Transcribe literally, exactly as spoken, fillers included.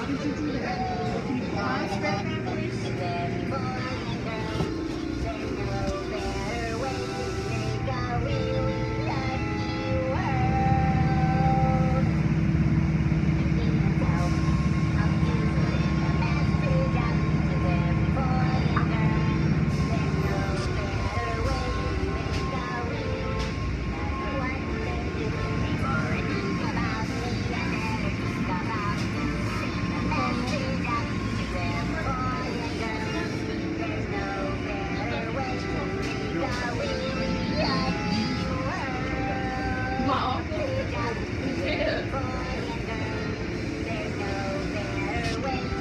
How did you do that? Can you pause back there, please?